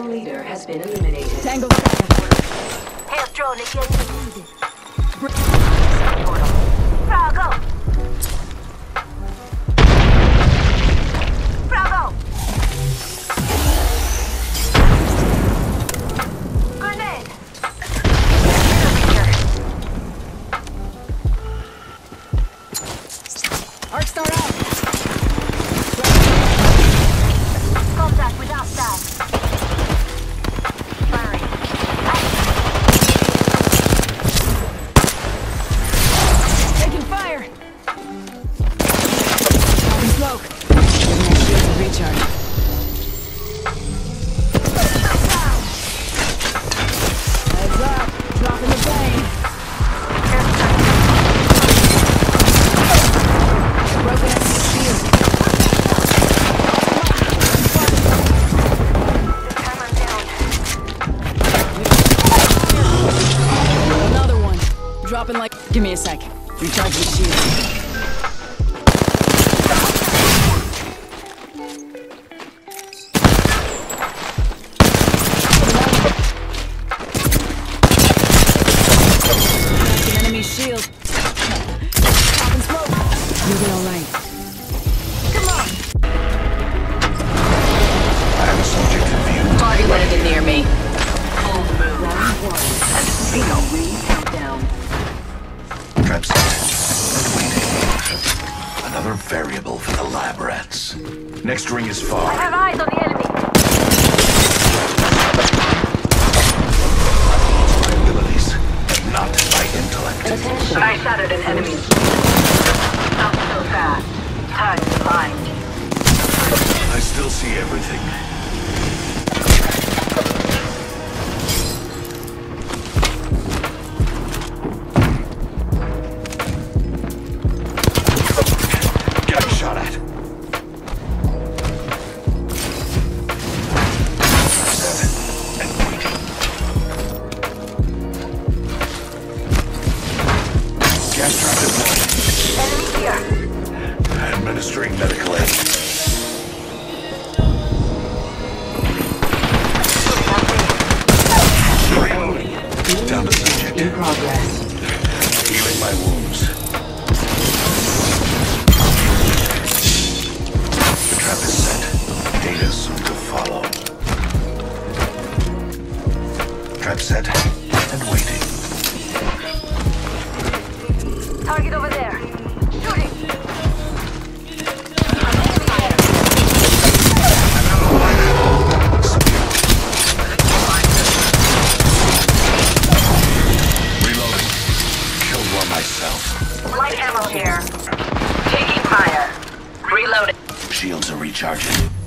leader has been eliminated. Tango. Half drone again. Bravo. Bravo. Grenade. Arc star out. Contact with outside. Firing. Taking fire. Smoke. Recharge. Heads up. Dropping the plane. Broken enemy shield. Hammer down. Another one. Dropping like. Give me a sec. Recharge the shield. Enemy shield. Popping smoke. You'll be alright. Come on. I have a subject in view. Target landed near me. Hold move. Round 1. Casino countdown. Trap set. And waiting. Another variable for the lab rats. Next ring is I far. have eyes on the enemy. By abilities, but not by intellect. I shattered an enemy. Not so fast. Time to bind. I still see everything. Getting shot at. Set. And waiting. Gas trap deployed. Enemy here. Administering medical aid. Reloading. Down to subject. In progress. Healing my wounds. The trap is set. Data soon to follow. Trap set and waiting. Target over there. Shooting. Reloading. Killed one myself. Light ammo here. Taking fire. Reloading. Shields are recharging.